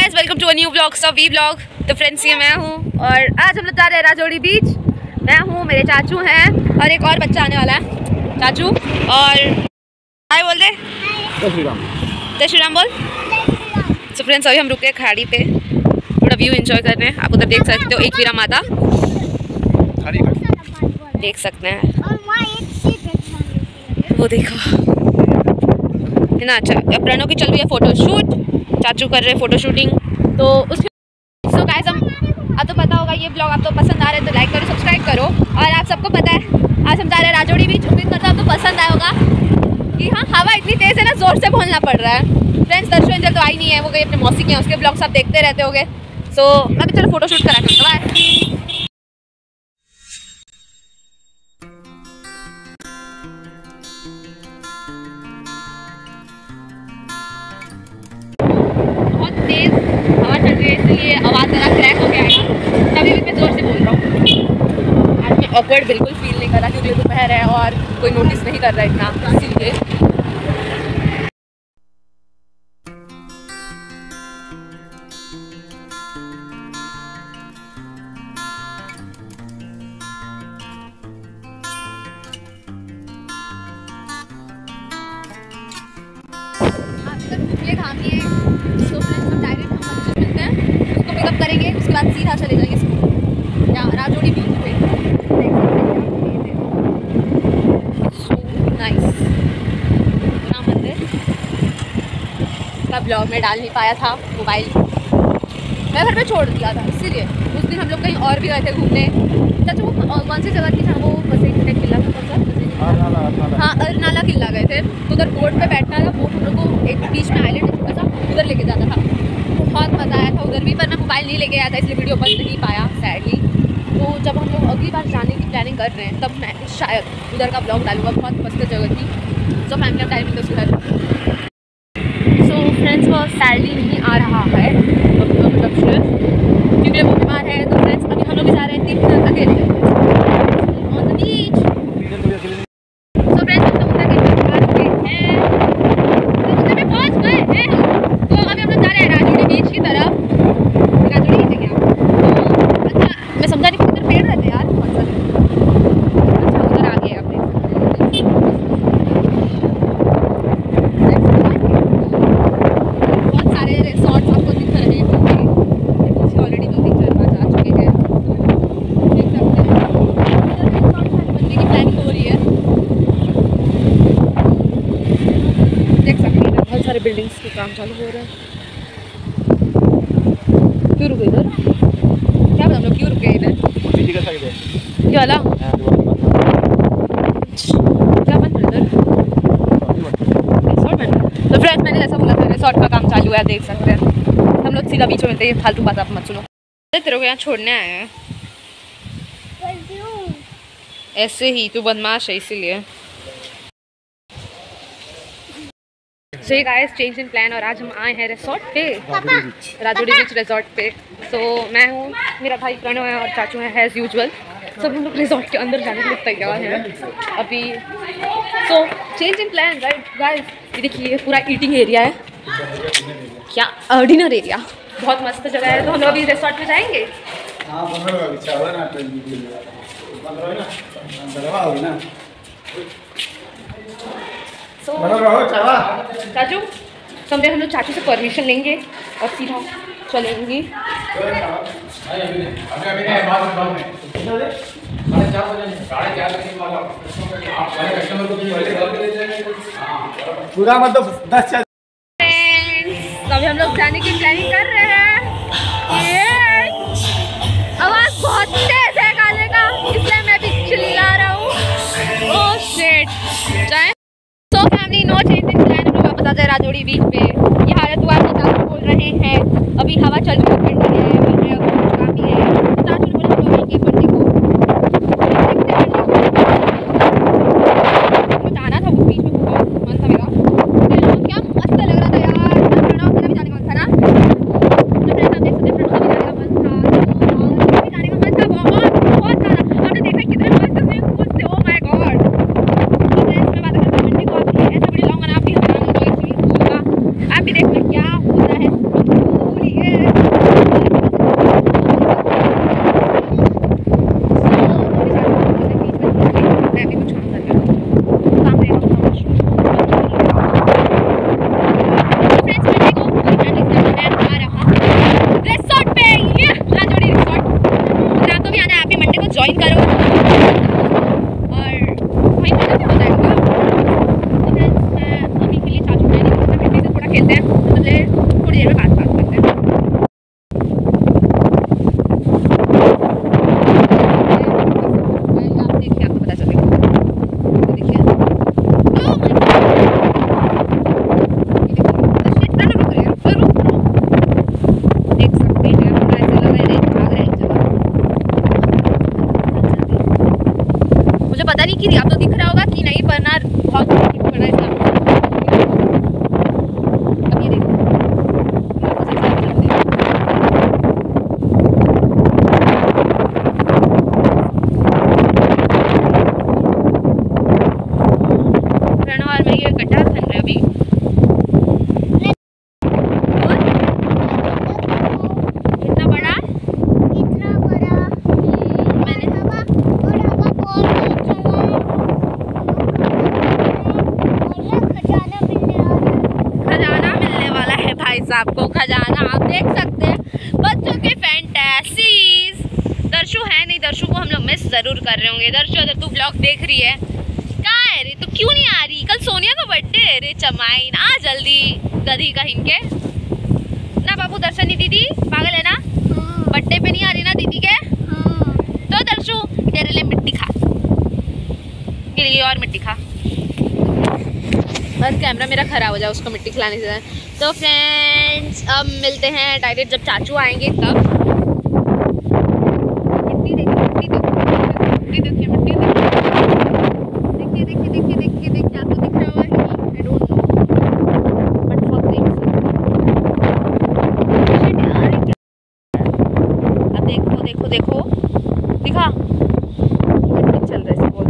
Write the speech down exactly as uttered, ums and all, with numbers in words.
Guys, welcome to a new vlog of V vlog. तो friends, ये मैं हूँ और आज हम लोग जा रहे हैं राजौरी बीच। मैं हूँ, मेरे चाचू हैं और एक और बच्चा आने वाला है। चाचू और हाय बोल दे। जय श्री राम। जय श्री राम बोल। तो फ्रेंड्स, अभी हम रुके खाड़ी पे, थोड़ा व्यू एंजॉय कर रहे हैं। आप उधर देख सकते हो, एक वीरा माता देख सकते हैं, वो देखो है ना। अच्छा, प्रणव की चल रही है फोटो शूट, चाचू कर रहे हैं फोटो शूटिंग। तो उसके सो गाइस, हम अब तो पता होगा ये ब्लॉग आपको पसंद आ रहा है तो लाइक करो, सब्सक्राइब करो। और आप सबको पता है आज हम जा रहे हैं राजौरी बीच। उम्मीद करता हूँ आपको पसंद आया होगा। कि हाँ, हवा इतनी तेज़ है ना, ज़ोर से बोलना पड़ रहा है। फ्रेंड्स, दर्शु एंजल तो आई नहीं है, वो गई अपने मौसी के हैं, उसके ब्लॉग सब देखते रहते होंगे। सो मैं भी चलो फोटो शूट करा के बाय। तेज हवा चल रही है, इसलिए आवाज़ ज़रा क्रैक हो गया है। तभी भी मैं ज़ोर से बोल रहा हूँ। आज मैं ऑकवर्ड बिल्कुल फील नहीं कर रहा क्योंकि दोपहर है और कोई नोटिस नहीं कर रहा है इतना, इसीलिए। घाम ही है, तो फ्रेंड्स हम डायरेक्ट हम मंदिर मिलते हैं, उसको पिकअप करेंगे, उसके बाद सीधा चले जाएंगे यहाँ राजौरी बीच पे। सो नाइस राम मंदिर का ब्लॉग में डाल नहीं पाया था, मोबाइल मैं घर पे छोड़ दिया था, इसीलिए। उस दिन हम लोग कहीं और भी गए थे घूमने। चाचा वो कौन सी जगह थी जहाँ वो बसे किला था, कौन सा? हाँ, अरनाला किला गए थे। तो उधर बोट पे बैठना था, बोट हम लोग को एक बीच में आइलैंड छोटा सा उधर लेके जाना था। बहुत मज़ा आया था उधर भी, पर मैं मोबाइल नहीं लेके आया था, इसलिए वीडियो बन नहीं पाया सैडली। तो जब हम लोग अगली बार जाने की प्लानिंग कर रहे हैं तब मैं शायद उधर का ब्लॉग डालूंगा। बहुत मस्त जगह थी, जो फैमिली का टाइम उसके घर। सो फ्रेंड्स, वो सैडली नहीं आ रहा है मतलब क्योंकि वो बीमार है। तो फ्रेंड्स, अभी हम लोग जा रहे हैं तीन दिन अकेले on the beach. So friends, हम लोग उधर के पहुँच गए हैं, उधर में पहुँच गए हैं। तो अभी हम लोग जा रहे हैं राजौरी बीच की तरफ। राजौरी की जगह तो अच्छा, मैं समझा नहीं उधर पेड़ रहते यार बहुत सारे। अच्छा, उधर आ गए अपने बहुत सारे रिसोर्ट्स आपको दिख रहे होंगे। ऑलरेडी दो तीन चार बार जा चुके हैं, देख सकते हैं। रिसोर्ट बनने की प्लानिंग हो रही है, देख सकते हैं। बहुत सारे बिल्डिंग्स के काम चालू हो रहे हैं। क्यों रुके इधर? क्या पता हम लोग क्यों रुके इधर? क्या वाला क्या बन रहा है इधर? रिसोर्ट बन रहा है। तो फ्रेंड्स, मैंने जैसा बोला था रिसोर्ट का काम चालू है, देख सकते हैं। हम लोग सीधा बीच में मिलते हैं, फालतू बात आप मत सुनो। तेरे को यहाँ छोड़ने आए हैं ऐसे ही, तू बदमाश है इसीलिए। सो ये गाइस, चेंज इन प्लान और आज हम आए हैं रिसोर्ट पे, राजौरी बीच रिसोर्ट पे। सो so, मैं हूँ, मेरा भाई प्रणव है और चाचू है एज यूजुअल। सब हम लोग रिसोर्ट के अंदर जाने के लिए तैयार हैं अभी। So change in plan right guys. ये देखिए, ये पूरा ईटिंग एरिया है, क्या डिनर एरिया, बहुत मस्त जगह है। तो हम लोग अभी रिसोर्ट में जाएंगे। So, चाचू समझे, हम लोग चाचू से परमिशन लेंगे और सीधा चलेंगे। पूरा मतलब दस चार। अभी हम लोग जाने की प्लानिंग कर रहे हैं। ये आवाज़ बहुत तेज है गाने का, इसलिए मैं भी चिल्ला रहा हूँ। ओह शिट, जाए। So family, no change in plan. हम लोग वापस आ जाए राजौरी बीच पे। ये हालत हुआ है, चाचू बोल रहे हैं अभी हवा चल रही है, ठंडी है, बोल रहे हैं कुछ काम ही है। चाचू ने बोला हम लोग आएंगे मंडे को, कुछ आना था वो बीच में, बहुत मन था मेरा। क्या मस्त लग रहा था यार, प्रणव तेरा भी जाने का मन था ना? प्रणव देख सकते, प्रणव भी जाने का मन था, भी जाने का मन था बहुत बहुत ज़्यादा। हमने देखा कितने मस्त स्विमिंग पूल थे, ओह माय गॉड। तो फ्रेंड्स, मैं बात करता हूँ मंडे को, आप ऐसा वीडियो लाऊंगा ना, आप भी हम लोग स्विमिंग पूल का, आप भी देखना क्या होता है। आपको खजाना आप देख सकते हैं बच्चों के फैंटेसीज। दर्शु है नहीं, दर्शु को हम लोग मिस जरूर कर रहे होंगे। दर्शु अगर तू ब्लॉग देख रही है, कहाँ है रे, तो क्यों नहीं आ रही? कल सोनिया का बर्थडे है रे चमाइन, आ जल्दी गधी कहीं के ना। बाबू दर्शनी दीदी पागल है ना, बर्थडे पे नहीं आ रही ना दीदी के। तो दर्शु तेरे लिए मिट्टी खा, तेरे लिए और मिट्टी खा, बस कैमरा मेरा खराब हो जाए उसको मिट्टी खिलाने से। तो फ्रेंड्स अब मिलते हैं डायरेक्ट जब चाचू आएंगे तब। मिट्टी देखिए, मिट्टी देखिए, मिट्टी देखिए, मिट्टी देखिए, देखिए देखिए देखिए देखिए क्या तो दिख रहा होगा, I don't know but fuck things. अब देखो देखो देखो दिखा, मिट्टी चल रहा है।